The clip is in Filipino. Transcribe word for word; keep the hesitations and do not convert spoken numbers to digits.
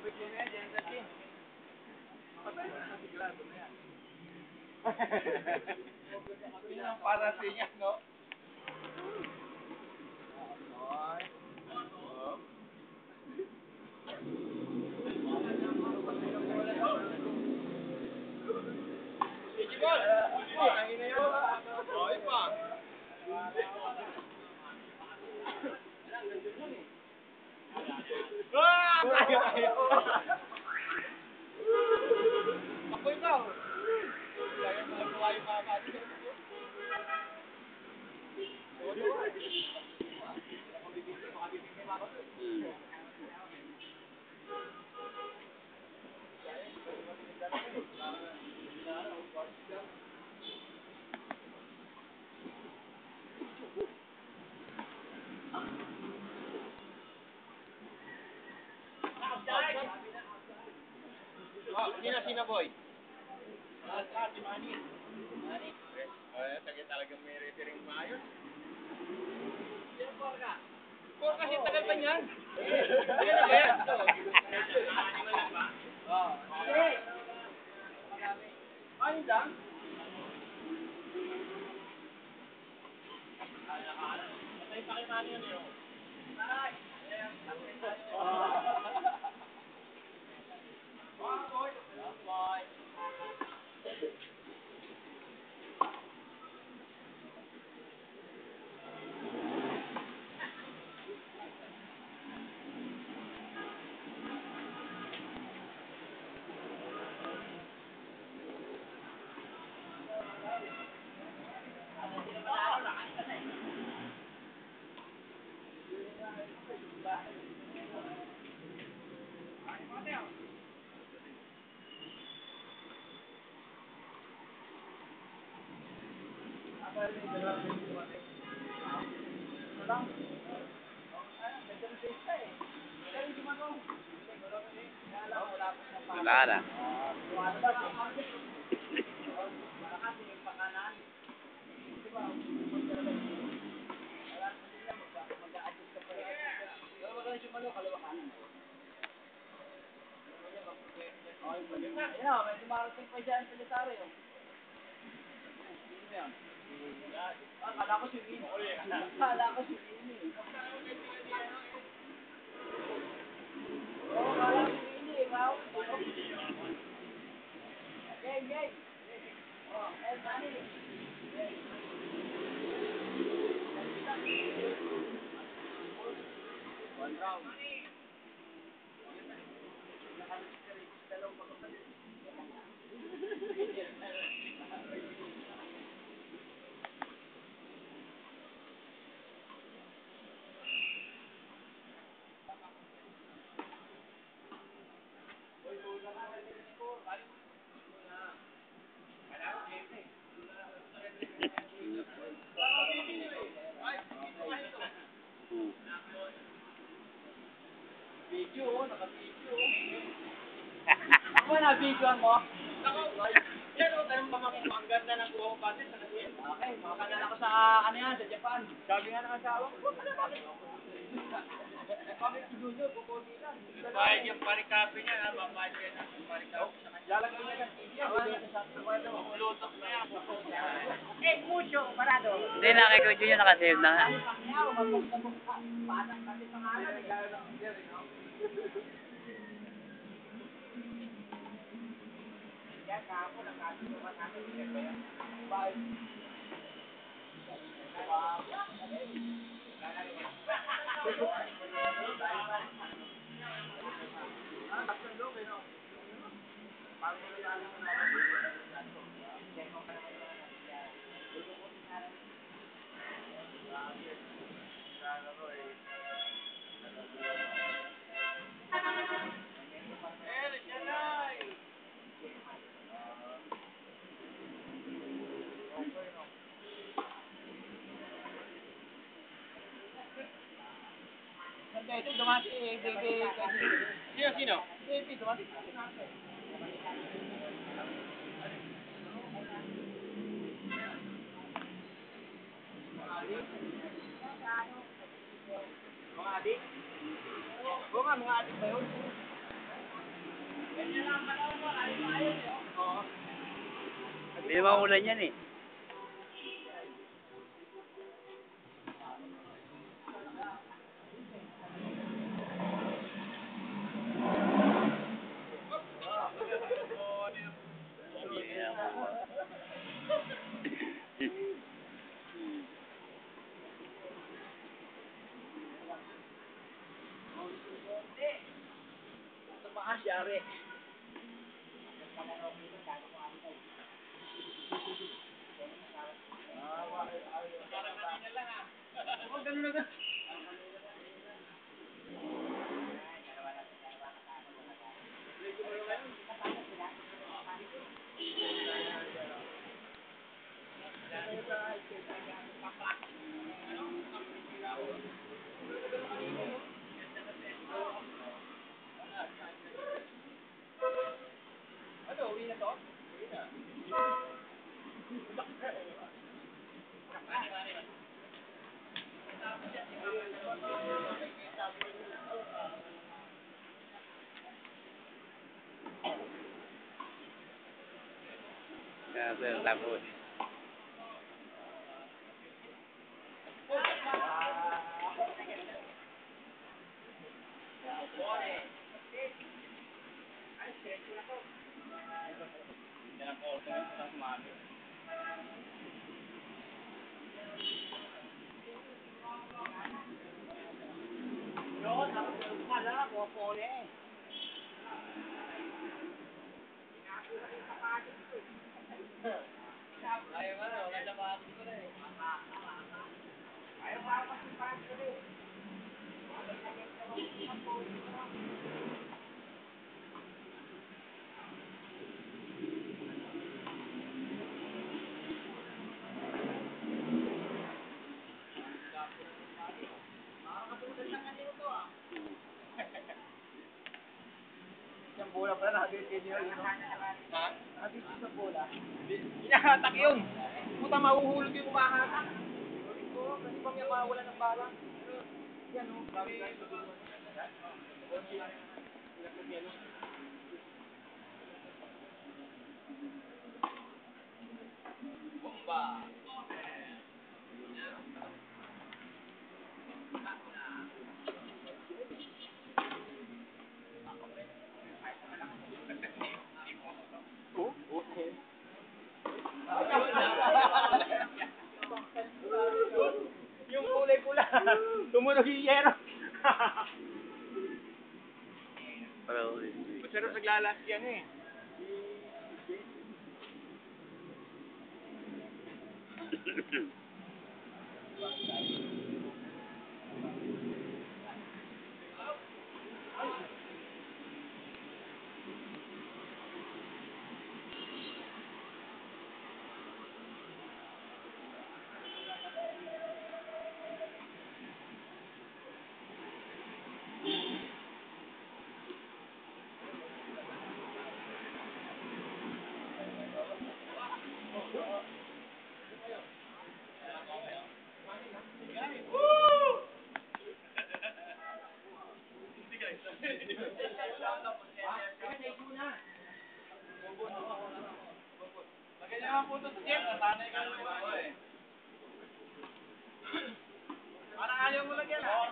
Para sa inyo, no? Sino, sino, boy? Si Manny. Manny. Eh, tagal talagang may referring maayos. Sino por ka? Por kasi tagal pa niyan. Tagal na ba yan? Animal ba? Oo. Hindi. Ano lang? Patay pa kay Manny yun yun. Ay! Wala na. Ayun, may dumarating pa dyan sa Lisario. Akala ko si Vini. Akala ko si Vini. Oo, akala ko si Vini. Ikaw? Yay, yay. Oh, El Manny. One round. Video, naka-video. Ako na, videoan mo? Yan o, tanong pa ang ganda ng buhok kasi sa kasi. Okay, makakanala ko sa, ano yan, sa Japan. Sabi nga ng asawa ko, ano bakit? Bakit si Junior, kukunin lang. Bayad yung parikapi niya, ha? Babayad ka na yung parikapi sa kanya. Lalagay niya ng T V, ha? Lutok na yan. Eh, mucho, parado. Hindi na, kay Kuya Junior nakasave na nga. Patang kasi pangalan, eh. Yan, kako, nakasunukan natin. Bye. Ito, dumati eh. Sino, sino? Ito, dumati. Mga adik? Oo nga, mga adik ba yun? Hindi naman ulan yan eh. Yari. Ano, uwi na to? Uwi na. Kaya sir, tapos. Yo, nakapala, kuha-pole. Ayaw nga, wala siya bakit ko na eh. Ayaw pa ako kasi ko eh. Isang bola pala, nakabitin yun. Ha? Nakabitin sa bola. Hinahatak yun. Puta, mahuhulog yung umahatak. Oo, kasi pa may mawala ng bala. Yan o. Bomba. Oh, okay. Yung kulay pula. Tumunog yung yero. Masarap naglalas yan eh. Maganda ang puto sa Jeff, natanay ka naman ako eh. Parang ayaw mo lang yan ah.